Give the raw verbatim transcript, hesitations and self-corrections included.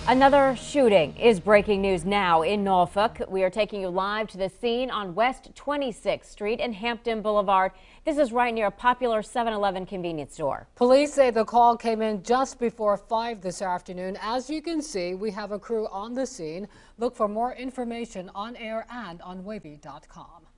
Another shooting is breaking news now in Norfolk. We are taking you live to the scene on West twenty-sixth Street and Hampton Boulevard. This is right near a popular seven eleven convenience store. Police say the call came in just before five this afternoon. As you can see, we have a crew on the scene. Look for more information on air and on wavy dot com.